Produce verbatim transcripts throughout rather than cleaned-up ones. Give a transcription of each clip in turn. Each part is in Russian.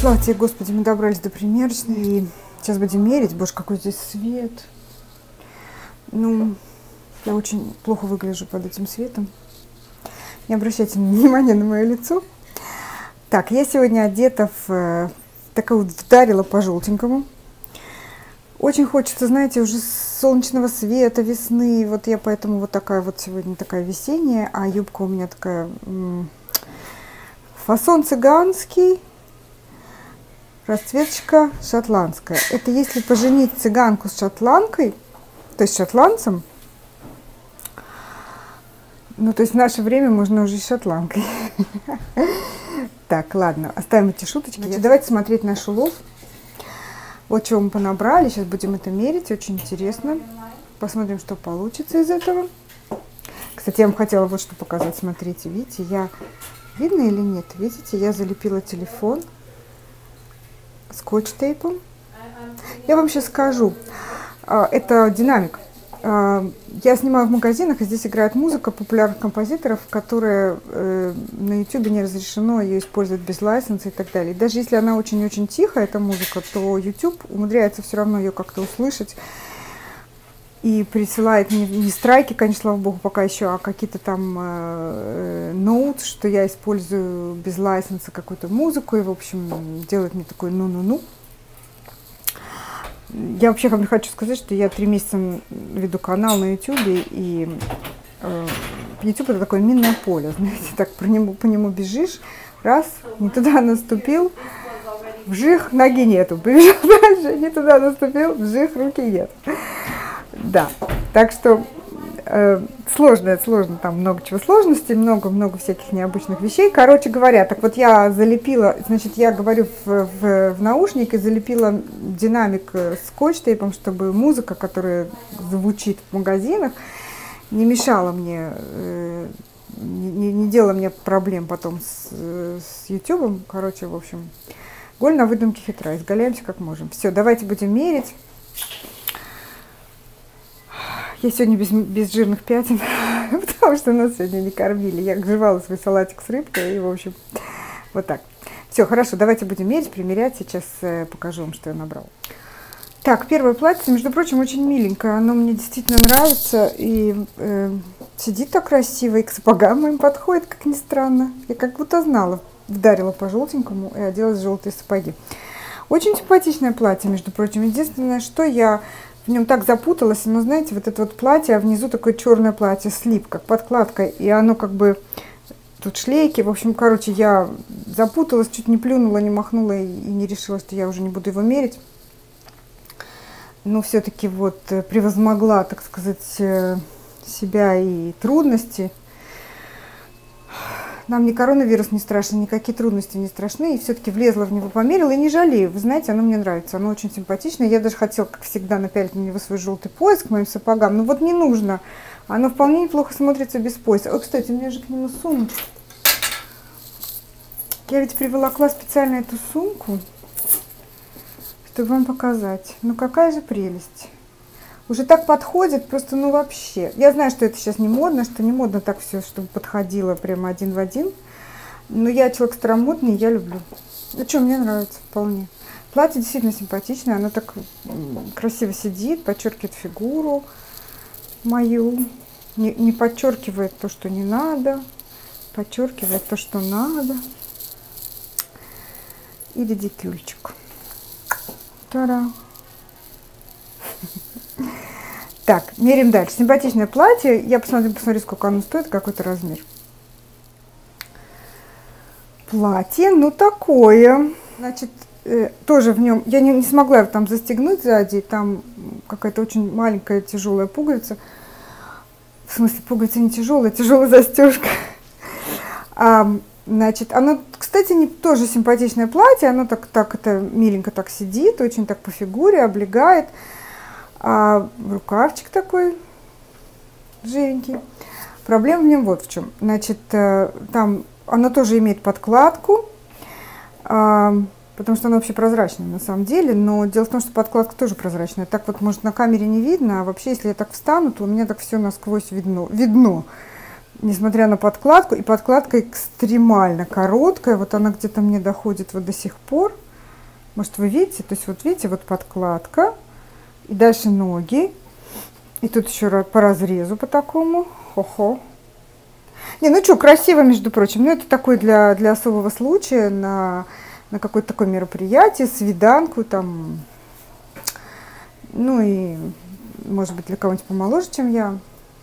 Слава тебе, Господи, мы добрались до примерочной. И сейчас будем мерить. Боже, какой здесь свет. Ну, я очень плохо выгляжу под этим светом. Не обращайте внимания на мое лицо. Так, я сегодня одета в... такую вдарила по желтенькому. Очень хочется, знаете, уже солнечного света, весны. Вот я поэтому вот такая вот сегодня такая весенняя. А юбка у меня такая... фасон цыганский. Расцветочка шотландская. Это если поженить цыганку с шотландкой, то есть шотландцем, ну, то есть в наше время можно уже с шотландкой. Так, ладно, оставим эти шуточки. Значит, давайте смотреть наш улов. Вот чего мы понабрали. Сейчас будем это мерить. Очень интересно. Посмотрим, что получится из этого. Кстати, я вам хотела вот что показать. Смотрите, видите, я... Видно или нет? Видите, я залепила телефон скотч-тейпом. Я вам сейчас скажу. Это динамик. Я снимаю в магазинах, и здесь играет музыка популярных композиторов, которая на ютубе не разрешено ее использовать без лайсенса и так далее. И даже если она очень-очень тихая, эта музыка, то YouTube умудряется все равно ее как-то услышать и присылает не, не страйки, конечно, слава богу, пока еще, а какие-то там э, ноут, что я использую без лайсенса какую-то музыку, и, в общем, делает мне такой ну-ну-ну. Я вообще вам хочу сказать, что я три месяца веду канал на YouTube, и э, YouTube это такое минное поле, знаете, так по нему, по нему бежишь, раз, не туда наступил, вжих, ноги нету, побежал дальше, не туда наступил, вжих, руки нет. Да, так что э, сложно, сложно, там много чего сложностей, много-много всяких необычных вещей. Короче говоря, так вот я залепила, значит, я говорю в, в, в наушник и залепила динамик скотч-тейпом, чтобы музыка, которая звучит в магазинах, не мешала мне, э, не, не делала мне проблем потом с, с YouTube. Короче, в общем, голь на выдумке хитра, изгаляемся как можем. Все, давайте будем мерить. Я сегодня без, без жирных пятен, потому что нас сегодня не кормили. Я жевала свой салатик с рыбкой, и, в общем, вот так. Все, хорошо, давайте будем мерить, примерять. Сейчас э, покажу вам, что я набрала. Так, первое платье, между прочим, очень миленькое. Оно мне действительно нравится. И э, сидит так красиво, и к сапогам моим подходит, как ни странно. Я как будто знала. Вдарила по желтенькому и оделась в желтые сапоги. Очень симпатичное платье, между прочим. Единственное, что я... в нем так запуталась, но знаете, вот это вот платье, а внизу такое черное платье, слип, как подкладка, и оно как бы, тут шлейки, в общем, короче, я запуталась, чуть не плюнула, не махнула и, и не решила, что я уже не буду его мерить. Но все-таки вот превозмогла, так сказать, себя и трудности. Нам ни коронавирус не страшен, никакие трудности не страшны. И все-таки влезла в него, померила и не жалею. Вы знаете, оно мне нравится, оно очень симпатичное. Я даже хотела, как всегда, напялить на него свой желтый пояс к моим сапогам. Но вот не нужно. Оно вполне неплохо смотрится без пояса. Ой, кстати, у меня же к нему сумка. Я ведь приволокла специально эту сумку, чтобы вам показать. Ну какая же прелесть. Уже так подходит, просто ну вообще. Я знаю, что это сейчас не модно, что не модно так все, чтобы подходило прямо один в один. Но я человек старомодный, я люблю. Ну что, мне нравится вполне. Платье действительно симпатичное, оно так красиво сидит, подчеркивает фигуру мою. Не, не подчеркивает то, что не надо, подчеркивает то, что надо. И редикюльчик. Та-да! Так, меряем дальше. Симпатичное платье. Я посмотрю, посмотрю, сколько оно стоит, какой-то размер. Платье, ну такое. Значит, э, тоже в нем... Я не, не смогла его там застегнуть сзади. Там какая-то очень маленькая тяжелая пуговица. В смысле, пуговица не тяжелая, тяжелая застежка. А, значит, оно, кстати, не, тоже симпатичное платье. Оно так, так это миленько так сидит, очень так по фигуре, облегает. А рукавчик такой жиренький. Проблема в нем вот в чем. Значит, там оно тоже имеет подкладку, потому что оно вообще прозрачное на самом деле. Но дело в том, что подкладка тоже прозрачная. Так вот, может, на камере не видно, а вообще, если я так встану, то у меня так все насквозь видно. видно. Несмотря на подкладку. И подкладка экстремально короткая. Вот она где-то мне доходит вот до сих пор. Может, вы видите? То есть, вот видите, вот подкладка. И дальше ноги. И тут еще по разрезу по такому. Хо-хо. Не, ну что, красиво, между прочим. Ну, это такой для, для особого случая, на, на какое-то такое мероприятие, свиданку там. Ну и, может быть, для кого-нибудь помоложе, чем я.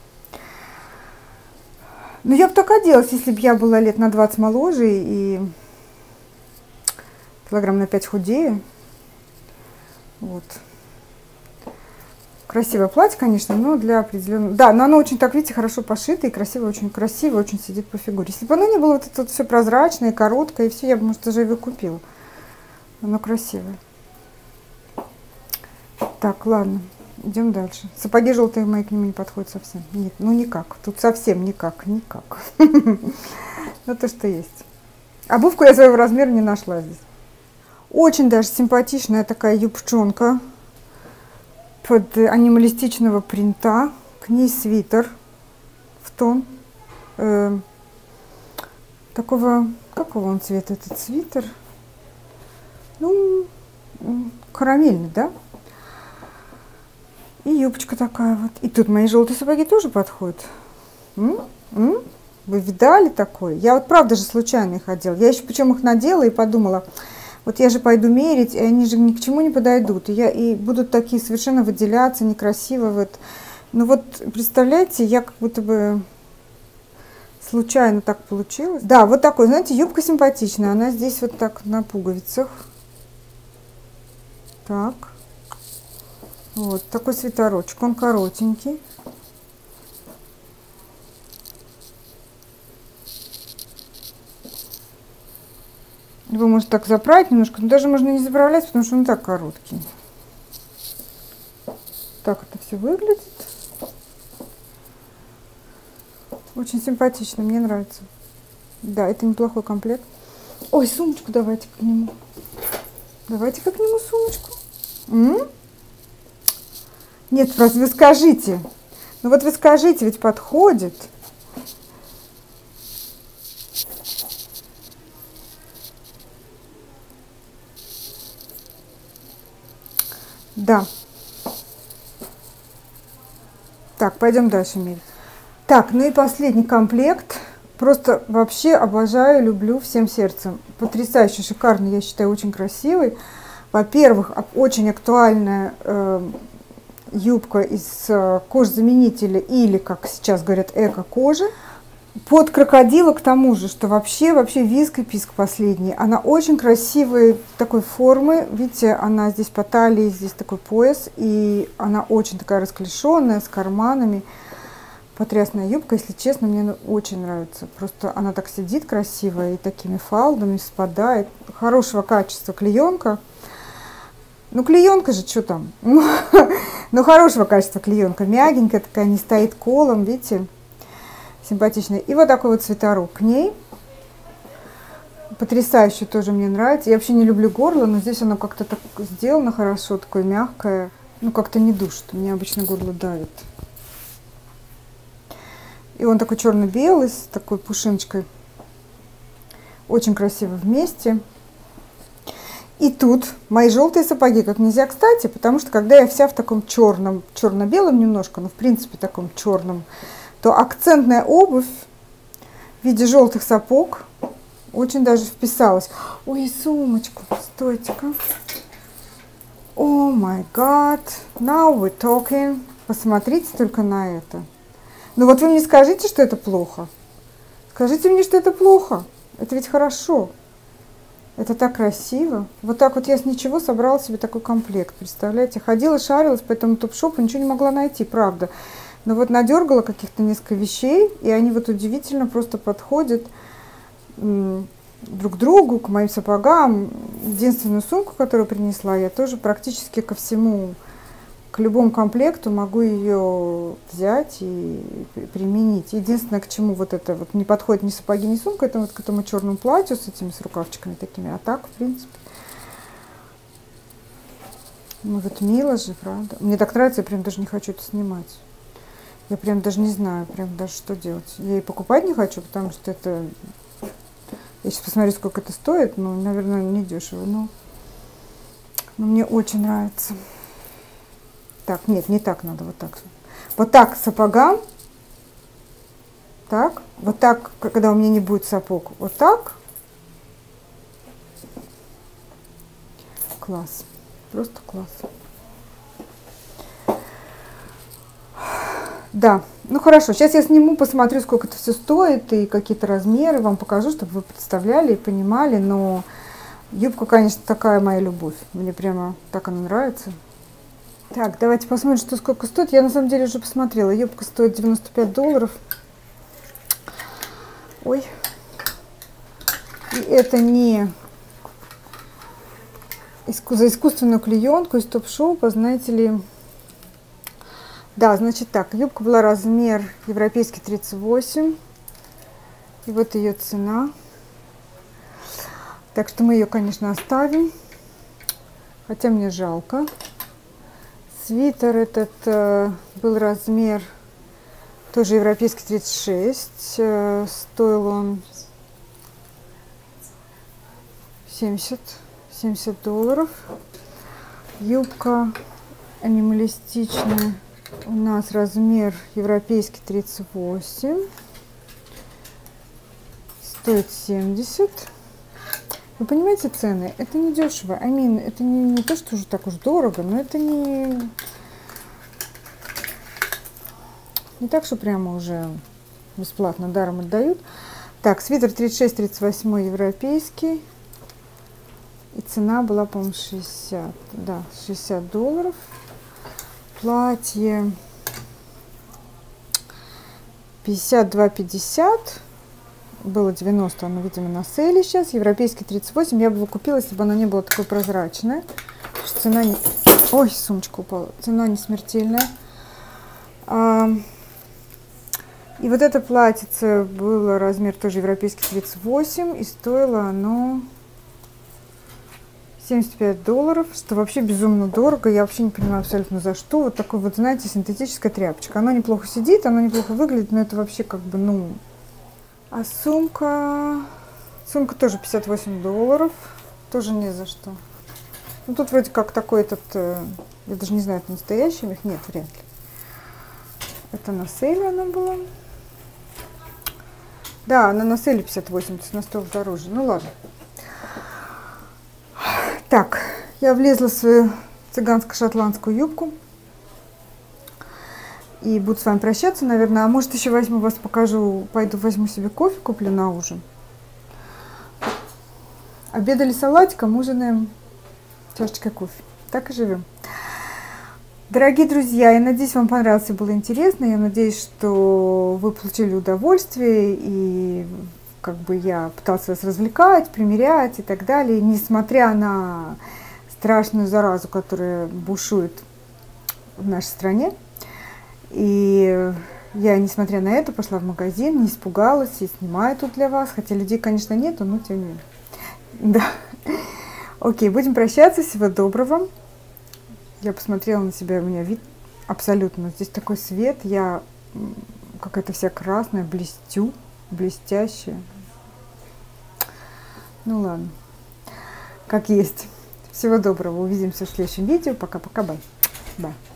Ну, я бы так оделась, если бы я была лет на двадцать моложе и килограмм на пять худее. Вот. Красивое платье, конечно, но для определенного... Да, но оно очень, так видите, хорошо пошито и красиво, очень красиво, очень сидит по фигуре. Если бы оно не было вот это вот все прозрачное, короткое, и все, я бы, может, даже его купила. Оно красивое. Так, ладно, идем дальше. Сапоги желтые мои к нему не подходят совсем. Нет, ну никак. Тут совсем никак, никак. Ну, то, что есть. Обувку я своего размера не нашла здесь. Очень даже симпатичная такая юбчонка под анималистичного принта, к ней свитер в тон э, такого, какого он цвета этот свитер? Ну, карамельный, да? И юбочка такая вот. И тут мои желтые сапоги тоже подходят. М? М? Вы видали такое? Я вот правда же случайно их одела. Я еще причем их надела и подумала, вот я же пойду мерить, и они же ни к чему не подойдут. И, я, и будут такие совершенно выделяться, некрасиво. Вот. Ну вот, представляете, я как будто бы случайно так получилось. Да, вот такой, знаете, юбка симпатичная. Она здесь вот так на пуговицах. Так. Вот такой свитерочек. Он коротенький. Его можно так заправить немножко, но даже можно не заправлять, потому что он так короткий. Так это все выглядит. Очень симпатично, мне нравится. Да, это неплохой комплект. Ой, сумочку давайте к нему. Давайте-ка к нему сумочку. М? Нет, просто вы скажите. Ну вот вы скажите, ведь подходит. Да. Так, пойдем дальше мерить. Так, ну и последний комплект. Просто вообще обожаю, люблю всем сердцем. Потрясающе, шикарный, я считаю, очень красивый. Во-первых, очень актуальная э, юбка из э, кожзаменителя или, как сейчас говорят, эко-кожи. Под крокодила к тому же, что вообще, вообще виск и писк последний. Она очень красивой такой формы. Видите, она здесь по талии, здесь такой пояс. И она очень такая расклешенная, с карманами. Потрясная юбка, если честно, мне очень нравится. Просто она так сидит красиво и такими фалдами спадает. Хорошего качества клеенка. Ну, клеенка же, что там? Ну, хорошего качества клеенка. Мягенькая такая, не стоит колом, видите? Симпатичная. И вот такой вот свитерок к ней. Потрясающе тоже мне нравится. Я вообще не люблю горло, но здесь оно как-то так сделано хорошо, такое мягкое. Ну, как-то не душит. У меня обычно горло давит. И он такой черно-белый, с такой пушиночкой. Очень красиво вместе. И тут мои желтые сапоги как нельзя кстати, потому что когда я вся в таком черном, черно-белом немножко, но в принципе таком черном, то акцентная обувь в виде желтых сапог очень даже вписалась. Ой, сумочку, стойте-ка. О май гад, now we're talking. Посмотрите только на это. Ну вот вы мне скажите, что это плохо. Скажите мне, что это плохо. Это ведь хорошо. Это так красиво. Вот так вот я с ничего собрала себе такой комплект. Представляете? Ходила, шарилась по этому топ-шопу, ничего не могла найти, правда. Но вот надергала каких-то несколько вещей, и они вот удивительно просто подходят друг к другу, к моим сапогам. Единственную сумку, которую принесла, я тоже практически ко всему, к любому комплекту могу ее взять и применить. Единственное, к чему вот это вот не подходит ни сапоги, ни сумка, это вот к этому черному платью с этими с рукавчиками такими. А так, в принципе, ну вот мило же, правда. Мне так нравится, я прям даже не хочу это снимать. Я прям даже не знаю, прям даже что делать. Я и покупать не хочу, потому что это... Я сейчас посмотрю, сколько это стоит. Ну, наверное, не дешево, но... Но мне очень нравится. Так, нет, не так надо, вот так. Вот так к сапогам. Так, вот так, когда у меня не будет сапог. Вот так. Класс. Просто класс. Да, ну хорошо, сейчас я сниму, посмотрю, сколько это все стоит и какие-то размеры вам покажу, чтобы вы представляли и понимали, но юбка, конечно, такая моя любовь, мне прямо так она нравится. Так, давайте посмотрим, что сколько стоит. Я на самом деле уже посмотрела, юбка стоит девяносто пять долларов. Ой, и это не за искусственную клеенку из топ-шопа, знаете ли. Да, значит так, юбка была размер европейский тридцать восемь. И вот ее цена. Так что мы ее, конечно, оставим. Хотя мне жалко. Свитер этот э, был размер тоже европейский тридцать шесть. Э, стоил он семьдесят долларов. Юбка анималистичная. У нас размер европейский тридцать восемь, стоит семьдесят. Вы понимаете цены? Это не дешево. I mean, это не, не то, что уже так уж дорого, но это не, не так, что прямо уже бесплатно даром отдают. Так, свитер тридцать шесть тридцать восемь европейский. И цена была, по-моему, шестьдесят. Да, шестьдесят долларов. Платье пятьдесят два пятьдесят, было девяносто, оно, видимо, на сейле сейчас. Европейский тридцать восемь, я бы его купила, если бы оно не было такое прозрачное. Цена не... Ой, сумочка упала. Цена не смертельная. А... И вот это платьице было размер тоже европейский тридцать восемь, и стоило оно семьдесят пять долларов, что вообще безумно дорого. Я вообще не понимаю абсолютно за что. Вот такой вот, знаете, синтетическая тряпочка. Она неплохо сидит, она неплохо выглядит, но это вообще как бы, ну... А сумка... Сумка тоже пятьдесят восемь долларов. Тоже не за что. Ну, тут вроде как такой этот... Я даже не знаю, это настоящий у них? Нет, вряд ли. Это на сейле она была. Да, она на сейле пятьдесят восемь, то есть она стоила дороже. Ну, ладно. Так, я влезла в свою цыганско-шотландскую юбку. И буду с вами прощаться, наверное. А может, еще возьму вас, покажу, пойду возьму себе кофе, куплю на ужин. Обедали салатиком, ужинаем чашечкой кофе. Так и живем. Дорогие друзья, я надеюсь, вам понравилось и было интересно. Я надеюсь, что вы получили удовольствие и... как бы я пыталась вас развлекать, примерять и так далее, несмотря на страшную заразу, которая бушует в нашей стране. И я, несмотря на это, пошла в магазин, не испугалась и снимаю тут для вас, хотя людей, конечно, нету, но тем не менее. Да. Окей, будем прощаться, всего доброго. Я посмотрела на себя, у меня вид абсолютно, здесь такой свет, я какая-то вся красная, блестю, блестящая. Ну ладно, как есть. Всего доброго. Увидимся в следующем видео. Пока-пока. Бай. Бай.